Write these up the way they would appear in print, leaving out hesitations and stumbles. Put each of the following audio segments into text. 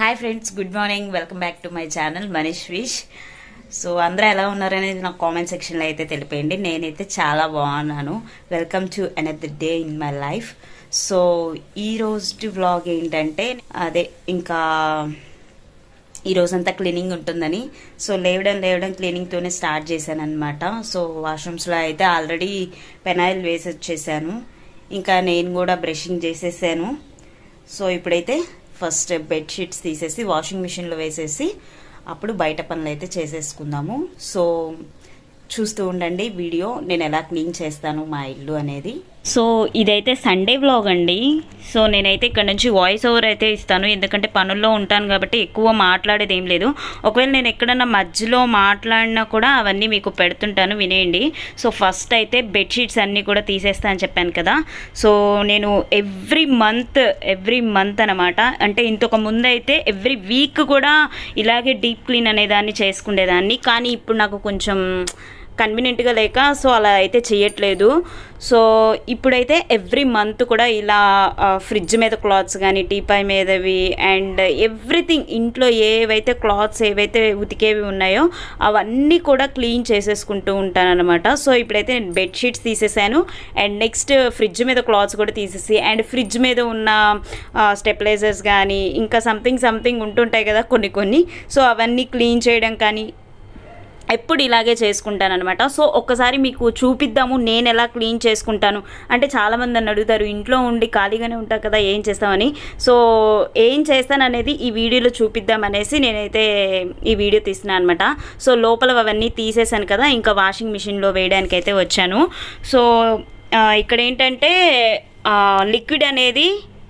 Hi friends, good morning. Welcome back to my channel Manishvish. So అందరూ ఎలా ఉన్నారనేది నాకు కామెంట్ సెక్షన్లో అయితే తెలిపేయండి. నేనైతే చాలా బాగున్నాను. Welcome to another day in my life. So ఈ రోజు వ్లాగ్ ఏంటంటే అదే ఇంకా ఈ రోజంతా క్లీనింగ్ ఉంటుందని సో లేవడం క్లీనింగ్తోనే స్టార్ట్ చేశాను అనమాట. సో వాష్రూమ్స్లో అయితే ఆల్రెడీ పెనాయిల్ వేసి వచ్చేసాను. ఇంకా నేను కూడా బ్రషింగ్ చేసేసాను. సో ఇప్పుడైతే ఫస్ట్ బెడ్షీట్స్ తీసేసి వాషింగ్ మిషన్లో వేసేసి అప్పుడు బయట పనులు అయితే చేసేసుకుందాము. సో చూస్తూ ఉండండి వీడియో, నేను ఎలా క్లీన్ చేస్తాను మా ఇల్లు అనేది. సో ఇదైతే సండే వ్లాగ్ అండి. సో నేనైతే ఇక్కడ నుంచి వాయిస్ ఓవర్ అయితే ఇస్తాను, ఎందుకంటే పనుల్లో ఉంటాను కాబట్టి ఎక్కువ మాట్లాడేది ఏం లేదు. ఒకవేళ నేను ఎక్కడన్నా మధ్యలో మాట్లాడినా కూడా అవన్నీ మీకు పెడుతుంటాను, వినేయండి. సో ఫస్ట్ అయితే బెడ్షీట్స్ అన్నీ కూడా తీసేస్తా అని చెప్పాను కదా. సో నేను ఎవ్రీ మంత్ అనమాట, అంటే ఇంతకు ముందు అయితే ఎవ్రీ వీక్ కూడా ఇలాగే డీప్ క్లీన్ అనేదాన్ని చేసుకునేదాన్ని. కానీ ఇప్పుడు నాకు కొంచెం కన్వీనియంట్గా లేక సో అలా అయితే చేయట్లేదు. సో ఇప్పుడైతే ఎవ్రీ మంత్ కూడా ఇలా ఫ్రిడ్జ్ మీద క్లాత్స్ కానీ టీపాయ్ మీదవి అండ్ ఎవ్రీథింగ్ ఇంట్లో ఏవైతే క్లాత్స్ ఏవైతే ఉతికేవి ఉన్నాయో అవన్నీ కూడా క్లీన్ చేసేసుకుంటూ ఉంటాను అనమాట. సో ఇప్పుడైతే నేను బెడ్షీట్స్ తీసేసాను అండ్ నెక్స్ట్ ఫ్రిడ్జ్ మీద క్లాత్స్ కూడా తీసేసి అండ్ ఫ్రిడ్జ్ మీద ఉన్న స్టెప్లైజర్స్ కానీ ఇంకా సంథింగ్ ఉంటుంటాయి కదా కొన్ని. సో అవన్నీ క్లీన్ చేయడం కానీ ఎప్పుడు ఇలాగే చేసుకుంటాను అనమాట. సో ఒక్కసారి మీకు చూపిద్దాము నేను ఎలా క్లీన్ చేసుకుంటాను. అంటే చాలామంది నన్ను అడుగుతారు, ఇంట్లో ఉండి ఖాళీగానే ఉంటారు కదా ఏం చేస్తామని. సో ఏం చేస్తాను అనేది ఈ వీడియోలో చూపిద్దామనేసి నేనైతే ఈ వీడియో తీస్తున్నాను అనమాట. సో లోపల అవన్నీ తీసేసాను కదా, ఇంకా వాషింగ్ మిషన్లో వేయడానికి అయితే వచ్చాను. సో ఇక్కడ ఏంటంటే లిక్విడ్ అనేది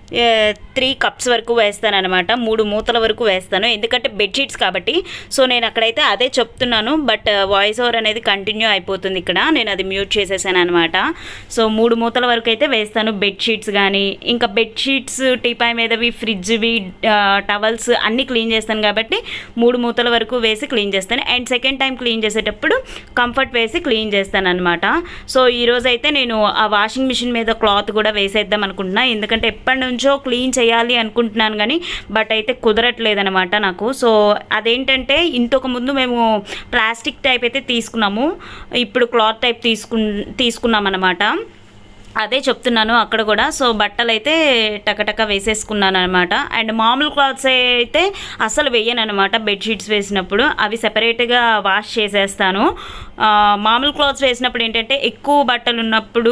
3 కప్స్ వరకు వేస్తాను అనమాట. 3 మూతల వరకు వేస్తాను, ఎందుకంటే బెడ్షీట్స్ కాబట్టి. సో నేను అక్కడైతే అదే చెప్తున్నాను, బట్ వాయిస్ ఓవర్ అనేది కంటిన్యూ అయిపోతుంది ఇక్కడ. నేను అది మ్యూట్ చేసేసాను అనమాట. సో 3 మూతల వరకు అయితే వేస్తాను బెడ్షీట్స్ కానీ ఇంకా బెడ్షీట్స్ టీపాయ్ మీదవి ఫ్రిడ్జ్వి టవల్స్ అన్నీ క్లీన్ చేస్తాను కాబట్టి 3 మూతల వరకు వేసి క్లీన్ చేస్తాను. అండ్ సెకండ్ టైం క్లీన్ చేసేటప్పుడు కంఫర్ట్ వేసి క్లీన్ చేస్తాను అనమాట. సో ఈరోజైతే నేను ఆ వాషింగ్ మిషన్ మీద క్లాత్ కూడా వేసేద్దాం అనుకుంటున్నా, ఎందుకంటే ఎప్పటి నుంచో క్లీన్ చేయాలి అనుకుంటున్నాను కానీ బట్ అయితే కుదరట్లేదు అనమాట నాకు. సో అదేంటంటే ఇంతకు ముందు మేము ప్లాస్టిక్ టైప్ అయితే తీసుకున్నాము, ఇప్పుడు క్లాత్ టైప్ తీసుకున్నాం అనమాట. అదే చెప్తున్నాను అక్కడ కూడా. సో బట్టలు అయితే టకటక వేసేసుకున్నాను అనమాట. అండ్ మామూలు క్లాత్స్ అయితే అసలు వేయను అనమాట. బెడ్షీట్స్ వేసినప్పుడు అవి సెపరేట్గా వాష్ చేసేస్తాను. మామూలు క్లాత్స్ వేసినప్పుడు ఏంటంటే ఎక్కువ బట్టలు ఉన్నప్పుడు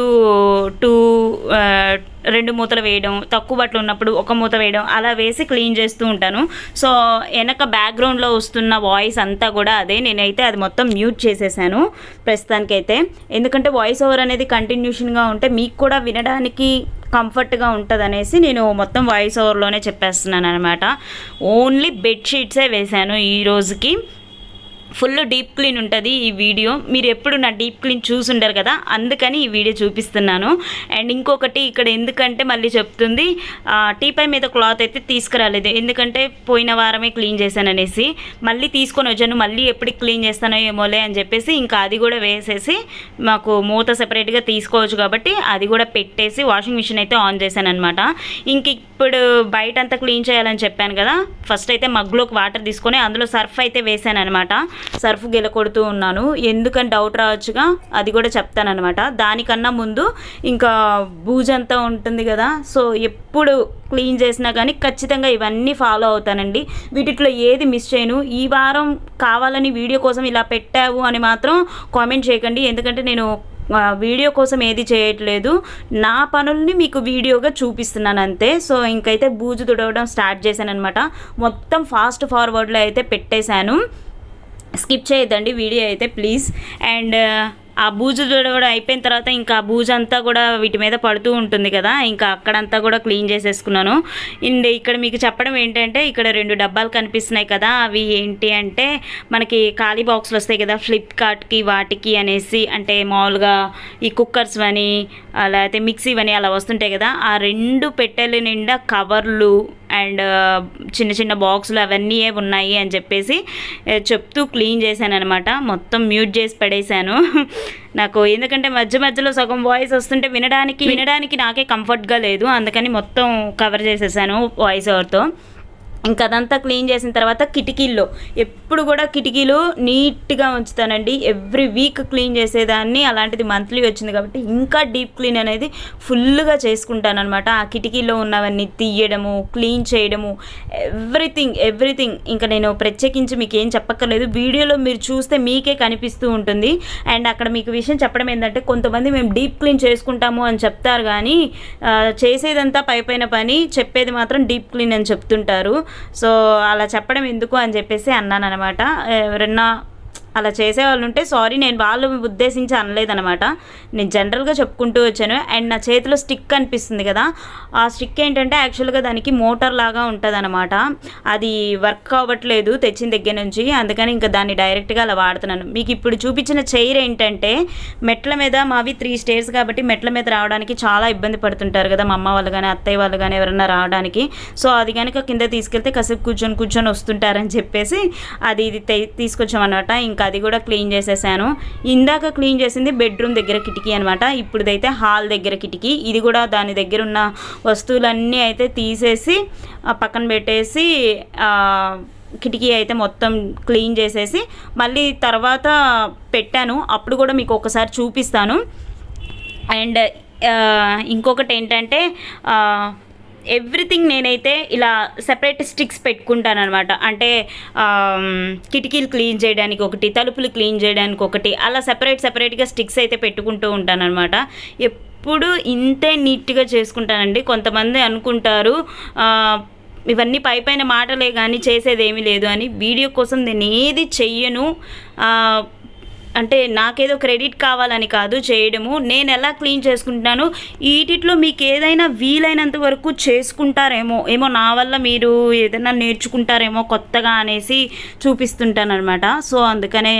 2 మూతలు వేయడం, తక్కువ బట్టలు ఉన్నప్పుడు 1 మూత వేయడం, అలా వేసి క్లీన్ చేస్తూ ఉంటాను. సో వెనక బ్యాక్గ్రౌండ్లో వస్తున్న వాయిస్ అంతా కూడా అదే. నేనైతే అది మొత్తం మ్యూట్ చేసేసాను ప్రస్తుతానికైతే, ఎందుకంటే వాయిస్ ఓవర్ అనేది కంటిన్యూషన్గా ఉంటే మీకు కూడా వినడానికి కంఫర్ట్గా ఉంటుంది అనేసి నేను మొత్తం వాయిస్ ఓవర్లోనే చెప్పేస్తున్నాను అనమాట. ఓన్లీ బెడ్షీట్సే వేశాను ఈ రోజుకి. ఫుల్ డీప్ క్లీన్ ఉంటుంది ఈ వీడియో. మీరు ఎప్పుడు నా డీప్ క్లీన్ చూసి ఉండరు కదా, అందుకని ఈ వీడియో చూపిస్తున్నాను. అండ్ ఇంకొకటి ఇక్కడ ఎందుకంటే మళ్ళీ చెప్తుంది, టీపాయ్ మీద క్లాత్ అయితే తీసుకురాలేదు, ఎందుకంటే పోయిన వారమే క్లీన్ చేశాను అనేసి. మళ్ళీ తీసుకొని వచ్చాను, మళ్ళీ ఎప్పుడు క్లీన్ చేస్తానో ఏమోలే అని చెప్పేసి ఇంకా అది కూడా వేసేసి మాకు మూత సెపరేట్గా తీసుకోవచ్చు కాబట్టి అది కూడా పెట్టేసి వాషింగ్ మిషన్ అయితే ఆన్ చేశాను అనమాట. ఇంక ఇప్పుడు బయట అంతా క్లీన్ చేయాలని చెప్పాను కదా, ఫస్ట్ అయితే మగ్లోకి వాటర్ తీసుకొని అందులో సర్ఫ్ అయితే వేసాను అనమాట. సర్ఫ్ గిలకొడుతూ ఉన్నాను, ఎందుకని డౌట్ రావచ్చుగా, అది కూడా చెప్తానమాట. దానికన్నా ముందు ఇంకా బూజంతా ఉంటుంది కదా, సో ఎప్పుడు క్లీన్ చేసినా కానీ ఖచ్చితంగా ఇవన్నీ ఫాలో అవుతానండి. వీటిలో ఏది మిస్ చేయను. ఈ వారం కావాలని వీడియో కోసం ఇలా పెట్టావు అని మాత్రం కామెంట్ చేయకండి, ఎందుకంటే నేను వీడియో కోసం ఏది చేయట్లేదు, నా పనుల్ని మీకు వీడియోగా చూపిస్తున్నాను అంతే. సో ఇంకైతే బూజు తుడవడం స్టార్ట్ చేశాను అనమాట. మొత్తం ఫాస్ట్ ఫార్వర్డ్లో అయితే పెట్టేశాను, స్కిప్ చేయొద్దండి వీడియో అయితే ప్లీజ్. అండ్ ఆ బూజు కూడా అయిపోయిన తర్వాత ఇంకా ఆ బూజు అంతా కూడా వీటి మీద పడుతూ ఉంటుంది కదా, ఇంకా అక్కడంతా కూడా క్లీన్ చేసేసుకున్నాను. అండ్ ఇక్కడ మీకు చెప్పడం ఏంటంటే ఇక్కడ 2 డబ్బాలు కనిపిస్తున్నాయి కదా, అవి ఏంటి అంటే మనకి ఖాళీ బాక్స్లు వస్తాయి కదా ఫ్లిప్కార్ట్కి వాటికి అనేసి, అంటే మామూలుగా ఈ కుక్కర్స్ అని లేకపోతే మిక్సీ అని అలా వస్తుంటాయి కదా, ఆ 2 పెట్టెల నిండా కవర్లు అండ్ చిన్న బాక్సులు అవన్నీ ఉన్నాయి అని చెప్పేసి చెప్తూ క్లీన్ చేశాను అనమాట. మొత్తం మ్యూట్ చేసి పడేశాను నాకు, ఎందుకంటే మధ్యలో సగం వాయిస్ వస్తుంటే వినడానికి నాకే కంఫర్ట్గా లేదు, అందుకని మొత్తం కవర్ చేసేసాను వాయిస్ ఓవర్తో. ఇంకా అదంతా క్లీన్ చేసిన తర్వాత కిటికీల్లో ఎప్పుడు కూడా కిటికీలు నీట్గా ఉంచుతానండి. ఎవ్రీ వీక్ క్లీన్ చేసేదాన్ని, అలాంటిది మంత్లీ వచ్చింది కాబట్టి ఇంకా డీప్ క్లీన్ అనేది ఫుల్గా చేసుకుంటాను అనమాట. ఆ కిటికీలో ఉన్నవన్నీ తీయడము, క్లీన్ చేయడము, ఎవ్రీథింగ్ ఇంకా నేను ప్రత్యేకించి మీకు ఏం చెప్పక్కర్లేదు, వీడియోలో మీరు చూస్తే మీకే కనిపిస్తూ ఉంటుంది. అండ్ అక్కడ మీకు విషయం చెప్పడం ఏంటంటే, కొంతమంది మేము డీప్ క్లీన్ చేసుకుంటాము అని చెప్తారు కానీ చేసేదంతా పైపైన పని, చెప్పేది మాత్రం డీప్ క్లీన్ అని చెప్తుంటారు. సో అలా చెప్పడం ఎందుకు అని చెప్పేసి అన్నాను అనమాట. ఎవరన్నా అలా చేసేవాళ్ళు ఉంటే సారీ, నేను వాళ్ళు ఉద్దేశించి అనలేదనమాట, నేను జనరల్గా చెప్పుకుంటూ వచ్చాను. అండ్ నా చేతిలో స్టిక్ కనిపిస్తుంది కదా, ఆ స్టిక్ ఏంటంటే యాక్చువల్గా దానికి మోటార్ లాగా ఉంటుంది అనమాట. అది వర్క్ అవ్వట్లేదు తెచ్చిన దగ్గర నుంచి, అందుకని ఇంకా దాన్ని డైరెక్ట్గా అలా వాడుతున్నాను. మీకు ఇప్పుడు చూపించిన చైర్ ఏంటంటే మెట్ల మీద, మావి 3 స్టేర్స్ కాబట్టి మెట్ల మీద రావడానికి చాలా ఇబ్బంది పడుతుంటారు కదా మా అమ్మ వాళ్ళు కానీ అత్తయ్య వాళ్ళు కానీ ఎవరన్నా రావడానికి. సో అది కనుక కింద తీసుకెళ్తే కాసేపు కూర్చొని వస్తుంటారని చెప్పేసి ఇది తీసుకొచ్చామన్నమాట. ఇంకా అది కూడా క్లీన్ చేసేసాను. ఇందాక క్లీన్ చేసింది బెడ్రూమ్ దగ్గర కిటికీ అనమాట, ఇప్పుడుదైతే హాల్ దగ్గర కిటికీ. ఇది కూడా దాని దగ్గర ఉన్న వస్తువులన్నీ అయితే తీసేసి పక్కన పెట్టేసి కిటికీ అయితే మొత్తం క్లీన్ చేసేసి మళ్ళీ తర్వాత పెట్టాను. అప్పుడు కూడా మీకు ఒకసారి చూపిస్తాను. అండ్ ఇంకొకటి ఏంటంటే ఎవ్రీథింగ్ నేనైతే ఇలా సెపరేట్ స్టిక్స్ పెట్టుకుంటాను అనమాట. అంటే కిటికీలు క్లీన్ చేయడానికి ఒకటి, తలుపులు క్లీన్ చేయడానికి ఒకటి, అలా సెపరేట్గా స్టిక్స్ అయితే పెట్టుకుంటూ ఉంటాను అనమాట. ఎప్పుడు ఇంతే నీట్గా చేసుకుంటానండి. కొంతమంది అనుకుంటారు ఇవన్నీ పైపైన మాటలే కానీ చేసేది ఏమీ లేదు అని. వీడియో కోసం నేను ఏది చెయ్యను, అంటే నాకేదో క్రెడిట్ కావాలని కాదు చేయడము. నేను ఎలా క్లీన్ చేసుకుంటున్నాను, వీటిలో మీకు ఏదైనా వీలైనంత వరకు చేసుకుంటారేమో, నా వల్ల మీరు ఏదైనా నేర్చుకుంటారేమో కొత్తగా అనేసి చూపిస్తుంటాను అనమాట. సో అందుకనే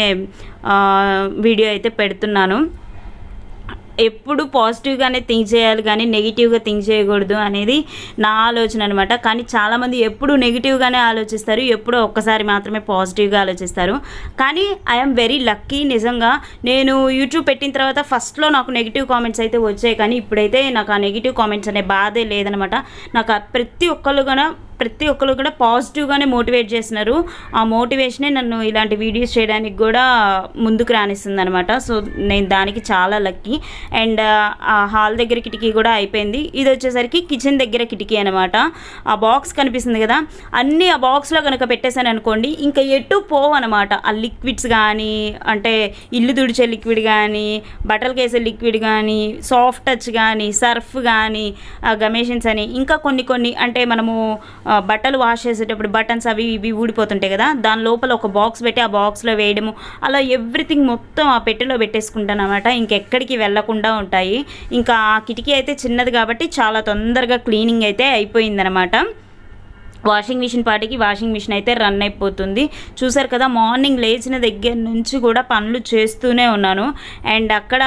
వీడియో అయితే పెడుతున్నాను. ఎప్పుడు పాజిటివ్గానే థింక్ చేయాలి కానీ నెగిటివ్గా థింక్ చేయకూడదు అనేది నా ఆలోచన అనమాట. కానీ చాలామంది ఎప్పుడు నెగిటివ్గానే ఆలోచిస్తారు, ఎప్పుడో ఒక్కసారి మాత్రమే పాజిటివ్గా ఆలోచిస్తారు. కానీ ఐఎమ్ వెరీ లక్కీ నిజంగా. నేను యూట్యూబ్ పెట్టిన తర్వాత ఫస్ట్లో నాకు నెగిటివ్ కామెంట్స్ అయితే వచ్చాయి, కానీ ఇప్పుడైతే నాకు ఆ నెగిటివ్ కామెంట్స్ అనే బాధే లేదనమాట. నాకు ప్రతి ఒక్కరు కూడా పాజిటివ్గానే మోటివేట్ చేస్తున్నారు. ఆ మోటివేషనే నన్ను ఇలాంటి వీడియోస్ చేయడానికి కూడా ముందుకు రానిస్తుంది అనమాట. సో నేను దానికి చాలా లక్కీ. అండ్ ఆ హాల్ దగ్గర కిటికీ కూడా అయిపోయింది. ఇది వచ్చేసరికి కిచెన్ దగ్గర కిటికీ అనమాట. ఆ బాక్స్ కనిపిస్తుంది కదా, అన్నీ ఆ బాక్స్లో కనుక పెట్టేశాను అనుకోండి ఇంకా ఎటు పోవు అనమాట. ఆ లిక్విడ్స్ కానీ, అంటే ఇల్లు తుడిచే లిక్విడ్ కానీ, బట్టలు వేసే లిక్విడ్ కానీ, సాఫ్ట్ టచ్ కానీ, సర్ఫ్ కానీ, గమేషన్స్ అని ఇంకా కొన్ని అంటే మనము బట్టలు వాష్ చేసేటప్పుడు బటన్స్ అవి ఇవి ఊడిపోతుంటాయి కదా, దాని లోపల ఒక బాక్స్ పెట్టి ఆ బాక్స్లో వేయడము, అలా ఎవ్రీథింగ్ మొత్తం ఆ పెట్టెలో పెట్టేసుకుంటాను అనమాట. ఇంకెక్కడికి వెళ్ళకుండా ఉంటాయి. ఇంకా ఆ కిటికీ అయితే చిన్నది కాబట్టి చాలా తొందరగా క్లీనింగ్ అయితే అయిపోయిందనమాట. వాషింగ్ మిషన్ అయితే రన్ అయిపోతుంది. చూసారు కదా, మార్నింగ్ లేచిన దగ్గర నుంచి కూడా పనులు చేస్తూనే ఉన్నాను. అండ్ అక్కడ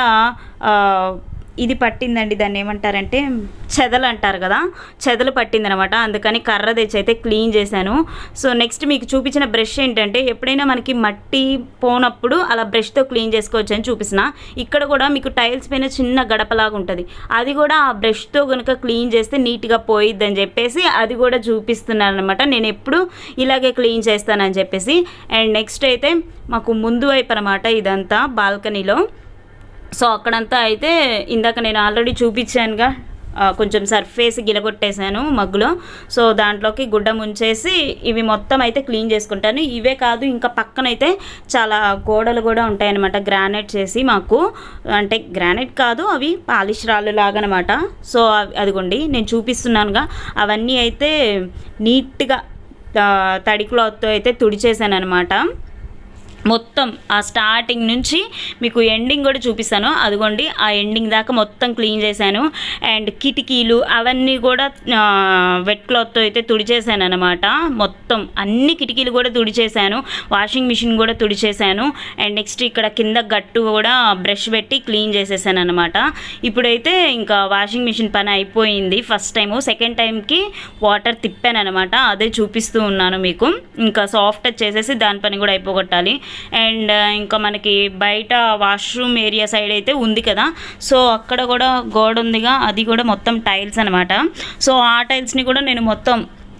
ఇది పట్టిందండి, దాన్ని ఏమంటారంటే చెదలు అంటారు కదా, చెదలు పట్టిందనమాట. అందుకని కర్ర తెచ్చి అయితే క్లీన్ చేశాను. సో నెక్స్ట్ మీకు చూపించిన బ్రష్ ఏంటంటే, ఎప్పుడైనా మనకి మట్టి పోనప్పుడు అలా బ్రష్తో క్లీన్ చేసుకోవచ్చు అని చూపిస్తున్నా. ఇక్కడ కూడా మీకు టైల్స్ పైన చిన్న గడపలాగా ఉంటుంది, అది కూడా ఆ బ్రష్తో కనుక క్లీన్ చేస్తే నీట్గా పోయిద్దని చెప్పేసి అది కూడా చూపిస్తున్నాను అనమాట. నేను ఎప్పుడు ఇలాగే క్లీన్ చేస్తానని చెప్పేసి. అండ్ నెక్స్ట్ అయితే మాకు ముందు వైపు అనమాట ఇదంతా బాల్కనీలో. సో అక్కడంతా అయితే ఇందాక నేను ఆల్రెడీ చూపించానుగా, కొంచెం సర్ఫేస్ గిలగొట్టేశాను మగ్గులో. సో దాంట్లోకి గుడ్డ ముంచేసి ఇవి మొత్తం అయితే క్లీన్ చేసుకుంటాను. ఇవే కాదు, ఇంకా పక్కనైతే చాలా గోడలు కూడా ఉంటాయన్నమాట, గ్రానైట్ చేసి మాకు. అంటే గ్రానైట్ కాదు, అవి పాలిష్ రాళ్ళు లాగా అనమాట. సో అదిగోండి నేను చూపిస్తున్నానుగా, అవన్నీ అయితే నీట్గా తడి క్లాత్తో అయితే తుడిచేసాను అనమాట. మొత్తం ఆ స్టార్టింగ్ నుంచి మీకు ఎండింగ్ కూడా చూపిస్తాను. అదిగోండి ఆ ఎండింగ్ దాకా మొత్తం క్లీన్ చేశాను. అండ్ కిటికీలు అవన్నీ కూడా వెట్ క్లాత్తో అయితే తుడిచేసాను అనమాట. మొత్తం అన్ని కిటికీలు కూడా తుడిచేసాను, వాషింగ్ మిషన్ కూడా తుడిచేసాను. అండ్ నెక్స్ట్ ఇక్కడ కింద గట్టు కూడా బ్రష్ పెట్టి క్లీన్ చేసేసాను అనమాట. ఇప్పుడైతే ఇంకా వాషింగ్ మిషన్ పని అయిపోయింది ఫస్ట్ టైము. సెకండ్ టైంకి వాటర్ తిప్పాను అనమాట, అదే చూపిస్తూ ఉన్నాను మీకు. ఇంకా సాఫ్ట్ టచ్ చేసేసి దాని పని కూడా అయిపోగొట్టాలి. అండ్ ఇంకా మనకి బయట వాష్రూమ్ ఏరియా సైడ్ అయితే ఉంది కదా, సో అక్కడ కూడా గోడ ఉందిగా, అది కూడా మొత్తం టైల్స్ అనమాట. సో ఆ టైల్స్ని కూడా నేను మొత్తం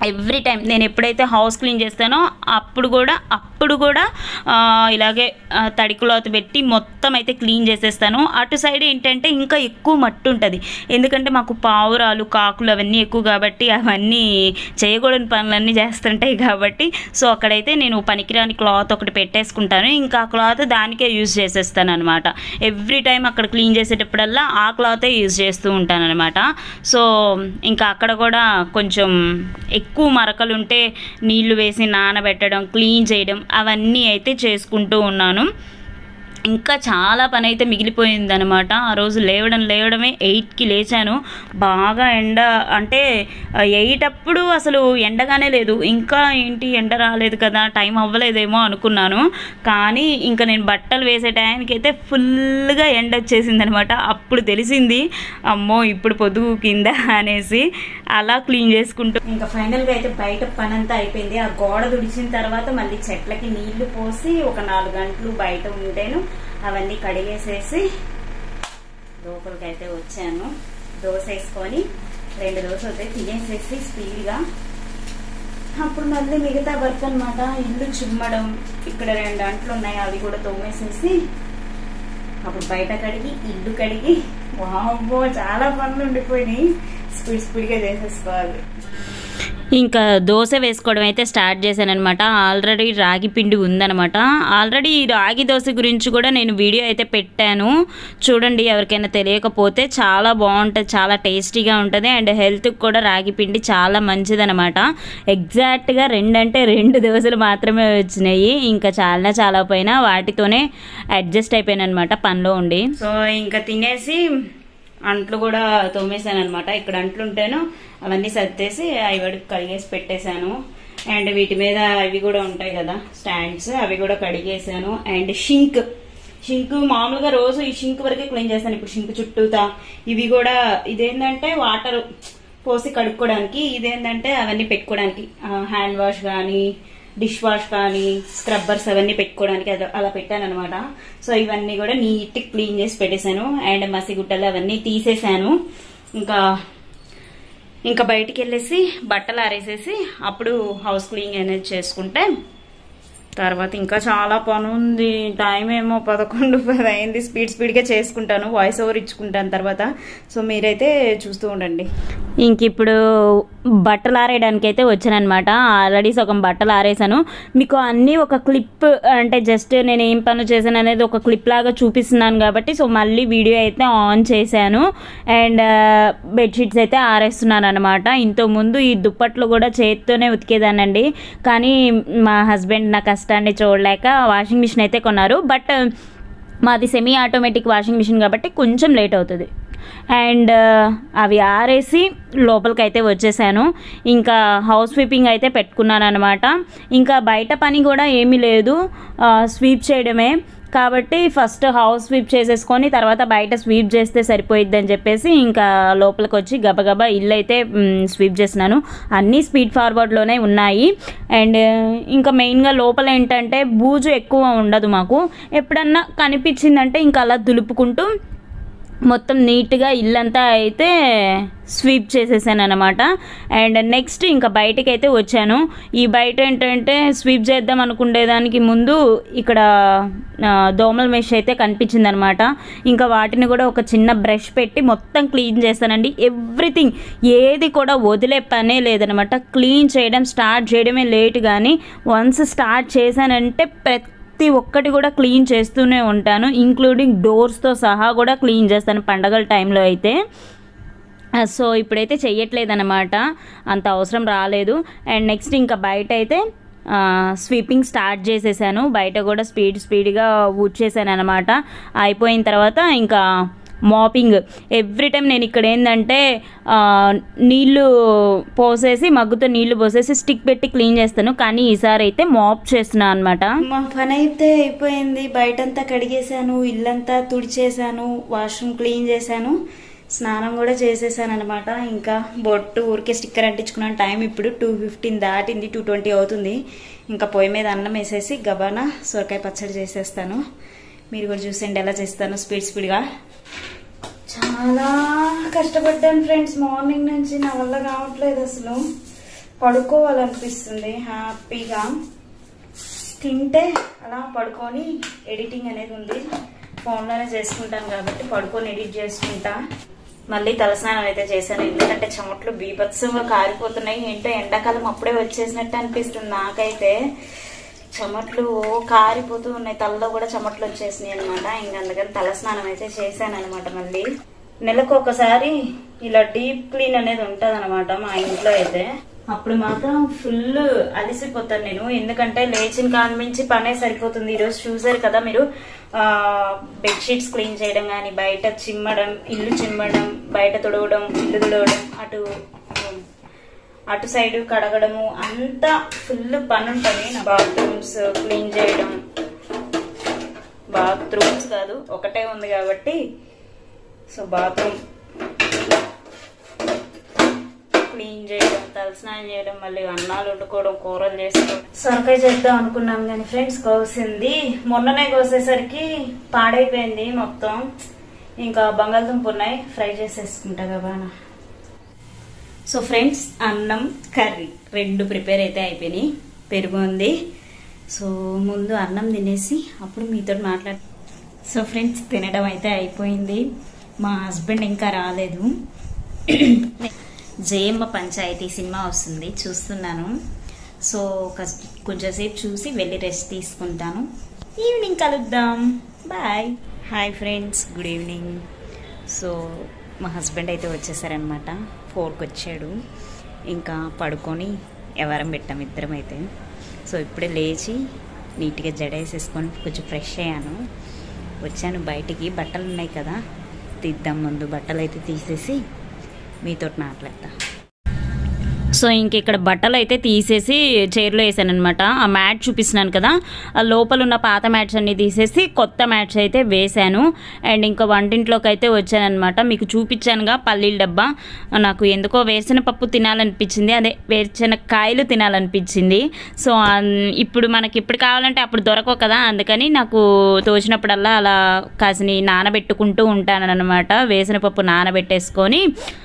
ఎవ్రీ టైం నేను ఎప్పుడైతే హౌస్ క్లీన్ చేస్తానో అప్పుడు కూడా ఇలాగే తడి క్లాత్ పెట్టి మొత్తం అయితే క్లీన్ చేసేస్తాను. అటు సైడ్ ఏంటంటే ఇంకా ఎక్కువ మట్టి ఉంటుంది, ఎందుకంటే మాకు పావురాలు కాకులు అవన్నీ ఎక్కువ కాబట్టి అవన్నీ చేయకూడని పనులన్నీ చేస్తుంటాయి కాబట్టి. సో అక్కడైతే నేను పనికిరాని క్లాత్ ఒకటి పెట్టేసుకుంటాను, ఇంకా ఆ క్లాత్ దానికే యూజ్ చేసేస్తాను అనమాట. ఎవ్రీ టైం అక్కడ క్లీన్ చేసేటప్పుడల్లా ఆ క్లాతే యూజ్ చేస్తూ ఉంటాను అనమాట. సో ఇంకా అక్కడ కూడా కొంచెం ఎక్కువ మరకలు ఉంటే నీళ్లు వేసి నానబెట్టడం, క్లీన్ చేయడం అవన్నీ అయితే చేసుకుంటూ ఉన్నాను. ఇంకా చాలా పని అయితే మిగిలిపోయిందనమాట. ఆ రోజు లేవడమే 8కి లేచాను. బాగా ఎండ అంటే 8 అప్పుడు అసలు ఎండగానే లేదు. ఇంకా ఏంటి ఎండ రాలేదు కదా, టైం అవ్వలేదేమో అనుకున్నాను. కానీ ఇంకా నేను బట్టలు వేసే టైంకి అయితే ఫుల్గా ఎండ వచ్చేసింది అనమాట. అప్పుడు తెలిసింది అమ్మో ఇప్పుడు పొద్దు కింద అనేసి. అలా క్లీన్ చేసుకుంటూ ఇంకా ఫైనల్గా అయితే బయట పని అంతా అయిపోయింది. ఆ గోడ తుడిచిన తర్వాత మళ్ళీ చెట్లకి నీళ్లు పోసి ఒక 4 గంటలు బయట ఉంటేను అవన్నీ కడిగేసేసి లోపలికి అయితే వచ్చాను. దోశ వేసుకొని 2 దోశ అయితే తినేసేసి స్పీడ్గా అప్పుడు మళ్ళీ మిగతా వర్క్ అనమాట. ఇల్లు చిమ్మడం, ఇక్కడ 2 అంట్లు ఉన్నాయి అవి కూడా తోమేసేసి అప్పుడు బయట కడిగి ఇల్లు కడిగి వామ్మో చాలా పనులు ఉండిపోయినాయి. స్పీడ్గా చేసేసుకోవాలి. ఇంకా దోశ వేసుకోవడం అయితే స్టార్ట్ చేశాను అనమాట. ఆల్రెడీ రాగి పిండి ఉందనమాట. ఆల్రెడీ రాగి దోశ గురించి కూడా నేను వీడియో అయితే పెట్టాను, చూడండి ఎవరికైనా తెలియకపోతే. చాలా బాగుంటుంది, చాలా టేస్టీగా ఉంటుంది అండ్ హెల్త్కి కూడా రాగి పిండి చాలా మంచిదనమాట. ఎగ్జాక్ట్గా 2 దోశలు మాత్రమే వచ్చినాయి. ఇంకా చాలా పోయినా వాటితోనే అడ్జస్ట్ అయిపోయాను అనమాట పనిలో ఉండి. సో ఇంకా తినేసి అంట్లు కూడా తోమేసాను అనమాట. ఇక్కడ అంట్లు ఉంటేను అవన్నీ సర్దేసి అవి కడిగేసి పెట్టేశాను. అండ్ వీటి మీద అవి కూడా ఉంటాయి కదా స్టాండ్స్, అవి కూడా కడిగేసాను. అండ్ షింక్ మామూలుగా రోజు ఈ షింక్ వరకే క్లీన్ చేస్తాను. ఇప్పుడు షింక్ చుట్టూతా ఇవి కూడా ఇదేంటంటే వాటర్ పోసి కడుక్కోవడానికి, ఇదేంటంటే అవన్నీ పెట్టుకోవడానికి హ్యాండ్ వాష్ కానీ డిష్ వాష్ కానీ స్క్రబ్బర్స్ అవన్నీ పెట్టుకోవడానికి అలా పెట్టాను అనమాట. సో ఇవన్నీ కూడా నీట్ క్లీన్ చేసి పెట్టేశాను. అండ్ మసిగుట్టలు అవన్నీ తీసేసాను. ఇంకా బయటికి వెళ్ళేసి బట్టలు ఆరేసేసి అప్పుడు హౌస్ క్లీన్ అనేది చేసుకుంటే తర్వాత ఇంకా చాలా పని ఉంది. టైం ఏమో 11:10 అయింది. స్పీడ్గా చేసుకుంటాను, వాయిస్ ఓవర్ ఇచ్చుకుంటాను తర్వాత. సో మీరైతే చూస్తూ ఉండండి. ఇంక ఇప్పుడు బట్టలు ఆరేయడానికి అయితే వచ్చానమాట. ఆల్రెడీ సగం బట్టలు ఆరేసాను. మీకు అన్నీ ఒక క్లిప్ అంటే జస్ట్ నేను ఏం పనులు చేశాను అనేది ఒక క్లిప్ లాగా చూపిస్తున్నాను కాబట్టి సో మళ్ళీ వీడియో అయితే ఆన్ చేశాను. అండ్ బెడ్షీట్స్ అయితే ఆరేస్తున్నాను అనమాట. ఇంతకుముందు ఈ దుప్పట్లు కూడా చేతితోనే ఉతికేదానండి, కానీ మా హస్బెండ్ నా కష్టాన్ని చూడలేక వాషింగ్ మిషన్ అయితే కొన్నారు. బట్ మాది సెమీ ఆటోమేటిక్ వాషింగ్ మిషన్ కాబట్టి కొంచెం లేట్ అవుతుంది. అండ్ అవి ఆరేసి లోపలికి అయితే వచ్చేసాను. ఇంకా హౌస్ స్వీపింగ్ అయితే పెట్టుకున్నాను అనమాట. ఇంకా బయట పని కూడా ఏమీ లేదు, స్వీప్ చేయడమే కాబట్టి ఫస్ట్ హౌస్ స్వీప్ చేసేసుకొని తర్వాత బయట స్వీప్ చేస్తే సరిపోయిద్దని చెప్పేసి ఇంకా లోపలికి వచ్చి గబగబా ఇల్లు అయితే స్వీప్ చేసినాను. అన్నీ స్పీడ్ ఫార్వర్డ్లోనే ఉన్నాయి. అండ్ ఇంకా మెయిన్గా లోపల ఏంటంటే బూజు ఎక్కువ ఉండదు మాకు. ఎప్పుడన్నా కనిపించిందంటే ఇంకా అలా దులుపుకుంటూ మొత్తం నీట్గా ఇల్లంతా అయితే స్వీప్ చేసేసాను అనమాట. అండ్ నెక్స్ట్ ఇంకా బయటకి అయితే వచ్చాను. ఈ బయట ఏంటంటే స్వీప్ చేద్దాం అనుకునేదానికి ముందు ఇక్కడ దోమల మెష్ అయితే కనిపించింది అనమాట. ఇంకా వాటిని కూడా ఒక చిన్న బ్రష్ పెట్టి మొత్తం క్లీన్ చేస్తానండి. ఎవ్రీథింగ్ ఏది కూడా వదిలే పనే లేదనమాట. క్లీన్ చేయడం స్టార్ట్ చేయడమే లేట్, కానీ వన్స్ స్టార్ట్ చేశానంటే ప్రతి ఒక్కటి కూడా క్లీన్ చేస్తూనే ఉంటాను. ఇంక్లూడింగ్ డోర్స్తో సహా కూడా క్లీన్ చేస్తాను పండగల టైంలో అయితే. సో ఇప్పుడైతే చెయ్యట్లేదన్నమాట, అంత అవసరం రాలేదు. అండ్ నెక్స్ట్ ఇంకా బయట అయితే స్వీపింగ్ స్టార్ట్ చేసేసాను. బయట కూడా స్పీడ్గా ఊడ్చేసాను అనమాట. అయిపోయిన తర్వాత ఇంకా మాపింగ్ ఎవ్రీ టైం నేను ఇక్కడ ఏంటంటే నీళ్ళు పోసేసి మగ్గుతో నీళ్లు పోసేసి స్టిక్ పెట్టి క్లీన్ చేస్తాను, కానీ ఈసారి అయితే మాప్ చేస్తున్నాను అనమాట. మా పని అయితే అయిపోయింది. బయటంతా కడిగేసాను, ఇల్లంతా తుడిచేసాను, వాష్రూమ్ క్లీన్ చేశాను, స్నానం కూడా చేసేసాను అనమాట. ఇంకా బొట్టు ఊరికే స్టిక్కర్ అంటించుకున్నాను. టైం ఇప్పుడు 2:15 దాటింది, 2:20 అవుతుంది. ఇంకా పొయ్యి మీద అన్నం వేసేసి గబానా సొరకాయ పచ్చడి చేసేస్తాను. మీరు కూడా చూసేయండి ఎలా చేస్తాను స్పీడ్గా. చాలా కష్టపడ్డాను ఫ్రెండ్స్, మార్నింగ్ నుంచి నా వల్ల కావట్లేదు అసలు. పడుకోవాలనిపిస్తుంది హ్యాపీగా. తింటే అలా పడుకొని ఎడిటింగ్ అనేది ఉంది, ఫోన్లోనే చేసుకుంటాను కాబట్టి పడుకొని ఎడిట్ చేసుకుంటా. మళ్ళీ తలస్నానం అయితే చేశాను, ఎందుకంటే చెమట్లు బీభత్సంగా కారిపోతున్నాయి. ఏంటో ఎండాకాలం అప్పుడే వచ్చేసినట్టు అనిపిస్తుంది నాకైతే. చెమట్లు కారిపోతూ ఉన్నాయి, తలలో కూడా చెమట్లు వచ్చేసినాయి అనమాట. ఇంక అందుకని తలస్నానం అయితే చేశాను అనమాట. మళ్ళీ నెలకు ఒకసారి ఇలా డీప్ క్లీన్ అనేది ఉంటది అనమాట మా ఇంట్లో అయితే. అప్పుడు మాత్రం ఫుల్ అలిసిపోతాను నేను, ఎందుకంటే లేచిన కాడ నుంచి పనే సరిపోతుంది. ఈరోజు చూసారు కదా మీరు, బెడ్షీట్స్ క్లీన్ చేయడం కానీ, బయట చిమ్మడం, ఇల్లు చిమ్మడం, బయట తుడవడం, ఇల్లు తుడవడం, అటు సైడ్ కడగడము, అంతా ఫుల్ పని ఉంటుంది. బాత్రూమ్స్ క్లీన్ చేయడం, బాత్రూమ్స్ కాదు ఒకటే ఉంది కాబట్టి, సో బాత్రూమ్ క్లీన్ చేయడం, తలస్నానం చేయడం, మళ్ళీ అన్నాలు వండుకోవడం, కూరలు చేసుకోవడం. సొరకాయ చేద్దాం అనుకున్నాం కానీ ఫ్రెండ్స్ కోసింది మొన్ననే కోసేసరికి పాడైపోయింది మొత్తం. ఇంకా బంగాళదుంప ఉన్నాయి, ఫ్రై చేసేసుకుంటా కదా. సో ఫ్రెండ్స్, అన్నం కర్రీ రెండు ప్రిపేర్ అయితే అయిపోయినాయి, పెరుగు ఉంది. సో ముందు అన్నం తినేసి అప్పుడు మీతో మాట్లాడు. సో ఫ్రెండ్స్, తినడం అయితే అయిపోయింది. మా హస్బెండ్ ఇంకా రాలేదు. జయమ్మ పంచాయతీ సినిమా వస్తుంది, చూస్తున్నాను. సో కొంచెంసేపు చూసి వెళ్ళి రెస్ట్ తీసుకుంటాను. ఈవినింగ్ కలుద్దాం, bye. Hi friends, good evening. So మా హస్బెండ్ అయితే వచ్చేసారనమాట, 4కి వచ్చాడు. ఇంకా పడుకొని ఎవరం పెట్టాం ఇద్దరం అయితే. సో ఇప్పుడే లేచి నీట్గా జడేసేసుకొని కొంచెం ఫ్రెష్ అయ్యాను, వచ్చాను బయటికి. బట్టలు ఉన్నాయి కదా, తీద్దాం. ముందు బట్టలు అయితే తీసేసి మీతో మాట్లాడతా. సో ఇంక ఇక్కడ బట్టలు అయితే తీసేసి చైర్లో వేసాను అనమాట. ఆ మ్యాట్ చూపిస్తున్నాను కదా, ఆ లోపల ఉన్న పాత మ్యాట్స్ అన్ని తీసేసి కొత్త మ్యాట్స్ అయితే వేసాను. అండ్ ఇంకా వంటింట్లోకి అయితే వచ్చానమాట. మీకు చూపించానుగా పల్లీల డబ్బా, నాకు ఎందుకో వేరుశెనగ పప్పు తినాలనిపించింది, అదే వేరుశెనగకాయలు తినాలనిపించింది. సో ఇప్పుడు మనకి ఇప్పుడు కావాలంటే అప్పుడు దొరకవు కదా, అందుకని నాకు తోచినప్పుడల్లా అలా కాసిని నానబెట్టుకుంటూ ఉంటానన్నమాట. వేరుశెనగ పప్పు నానబెట్టేసుకొని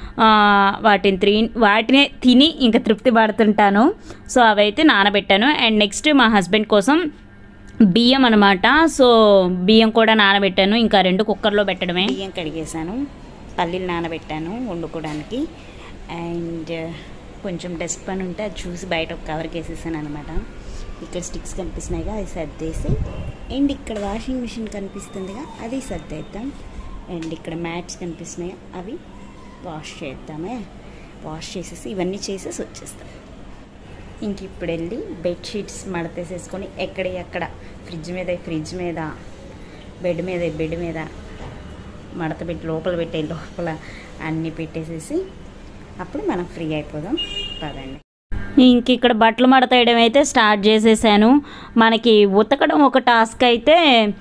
వాటినే తిని ఇంకా తృప్తి పడుతుంటాను. సో అవైతే నానబెట్టాను. అండ్ నెక్స్ట్ మా హస్బెండ్ కోసం బియ్యం అనమాట. సో బియ్యం కూడా నానబెట్టాను, ఇంకా 2 కుక్కర్లో పెట్టడమే. బియ్యం కడిగేసాను, పల్లీలు నానబెట్టాను వండుకోవడానికి. అండ్ కొంచెం డస్ట్ పని ఉంటే అది చూసి బయట ఒక కవర్కి వేసేసాను అనమాట. ఇక్కడ స్టిక్స్ కనిపిస్తున్నాయిగా, అది సర్దేసి. అండ్ ఇక్కడ వాషింగ్ మిషన్ కనిపిస్తుందిగా, అది సర్దేద్దాం. అండ్ ఇక్కడ మ్యాట్స్ కనిపిస్తున్నాయి, అవి వాష్ చేద్దామే. వాష్ చేసేసి ఇవన్నీ చేసేసి వచ్చేస్తాం. ఇంక ఇప్పుడు వెళ్ళి బెడ్షీట్స్ మడతేసేసుకొని ఎక్కడ ఫ్రిడ్జ్ మీద, బెడ్ మీద మడత పెట్టి లోపల అన్నీ పెట్టేసేసి అప్పుడు మనం ఫ్రీ అయిపోదాం. పదండి. ఇంక ఇక్కడ బట్టలు మడతేయడం అయితే స్టార్ట్ చేసేసాను. మనకి ఉతకడం ఒక టాస్క్ అయితే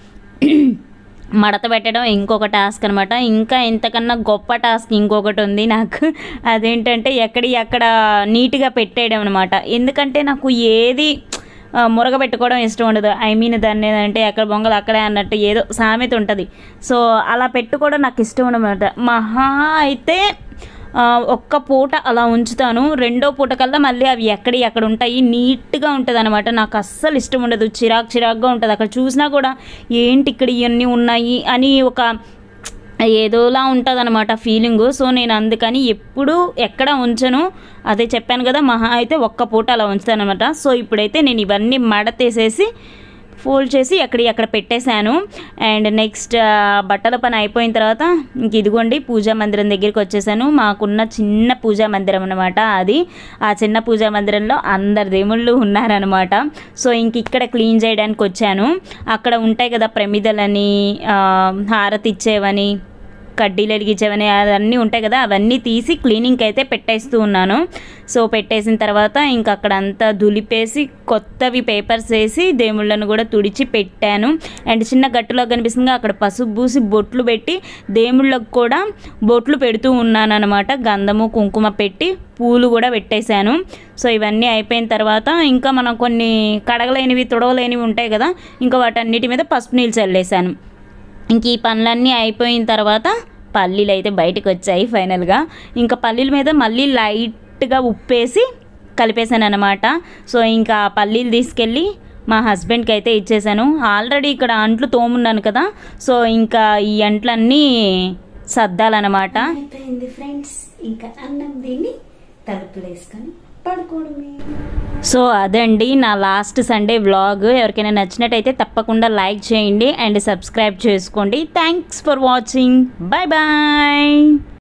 మడత పెట్టడం ఇంకొక టాస్క్ అనమాట. ఇంకా ఇంతకన్నా గొప్ప టాస్క్ ఇంకొకటి ఉంది నాకు, అదేంటంటే ఎక్కడ నీట్గా పెట్టేయడం అనమాట. ఎందుకంటే నాకు ఏది మురగ పెట్టుకోవడం ఇష్టం ఉండదు. దాన్ని ఏంటంటే ఎక్కడ బొంగలు అక్కడే అన్నట్టు ఏదో సామెత ఉంటుంది. సో అలా పెట్టుకోవడం నాకు ఇష్టం ఉండమాట. మహా అయితే ఒక్క పూట అలా ఉంచుతాను, 2వ పూట కల్లా మళ్ళీ అవి ఎక్కడ ఉంటాయి, నీట్గా ఉంటుంది అనమాట. నాకు అస్సలు ఇష్టం ఉండదు, చిరాకుగా ఉంటుంది. అక్కడ చూసినా కూడా ఏంటి ఇక్కడ ఇవన్నీ ఉన్నాయి అని ఒక ఏదోలా ఉంటుంది అనమాట ఫీలింగు. సో నేను అందుకని ఎప్పుడు ఎక్కడ ఉంచను, అదే చెప్పాను కదా, మహా అయితే ఒక్క పూట అలా ఉంచుతాను అనమాట. సో ఇప్పుడైతే నేను ఇవన్నీ మడతేసేసి ఫోల్డ్ చేసి ఎక్కడ పెట్టేశాను. అండ్ నెక్స్ట్ బట్టల పని అయిపోయిన తర్వాత ఇంక ఇదిగోండి పూజా మందిరం దగ్గరికి వచ్చేసాను. మాకున్న చిన్న పూజా మందిరం అనమాట అది. ఆ చిన్న పూజా మందిరంలో అందరు దేవుళ్ళు ఉన్నారనమాట. సో ఇంక ఇక్కడ క్లీన్ చేయడానికి వచ్చాను. అక్కడ ఉంటాయి కదా ప్రమిదలని, హారతి ఇచ్చేవని, కడ్డీలు వెలిగించేవని, అవన్నీ ఉంటాయి కదా, అవన్నీ తీసి క్లీనింగ్కి అయితే పెట్టేస్తూ ఉన్నాను. సో పెట్టేసిన తర్వాత ఇంక అక్కడ అంతా దులిపేసి కొత్తవి పేపర్స్ వేసి దేవుళ్ళను కూడా తుడిచి పెట్టాను. అండ్ చిన్న గట్టులో కనిపిస్తుంది అక్కడ పసుపు పూసి బొట్లు పెట్టి దేవుళ్ళకు కూడా బొట్లు పెడుతూ ఉన్నాను అనమాట. గంధము కుంకుమ పెట్టి పూలు కూడా పెట్టేశాను. సో ఇవన్నీ అయిపోయిన తర్వాత ఇంకా మనం కొన్ని కడగలేనివి తుడవలేనివి ఉంటాయి కదా, ఇంకా వాటన్నిటి మీద పసుపు నీళ్ళు చల్లేసాను. ఇంక ఈ పనులన్నీ అయిపోయిన తర్వాత పల్లీలు అయితే బయటకు వచ్చాయి ఫైనల్గా. ఇంకా పల్లీల మీద మళ్ళీ లైట్గా ఉప్పేసి కలిపేశాను అనమాట. సో ఇంకా పల్లీలు తీసుకెళ్ళి మా హస్బెండ్కి అయితే ఇచ్చేసాను. ఆల్రెడీ ఇక్కడ అంట్లు తోమున్నాను కదా, సో ఇంకా ఈ అంట్లన్నీ సర్దాలన్నమాట. అయిపోయింది ఫ్రెండ్స్, ఇంకా అన్నం దీన్ని తలుపులు వేసుకొని పడుకోవడమే. సో అదండి నా లాస్ట్ సండే వ్లాగ్. ఎవరికైనా నచ్చినట్టయితే తప్పకుండా లైక్ చేయండి అండ్ సబ్స్క్రైబ్ చేసుకోండి. Thanks for watching. Bye bye.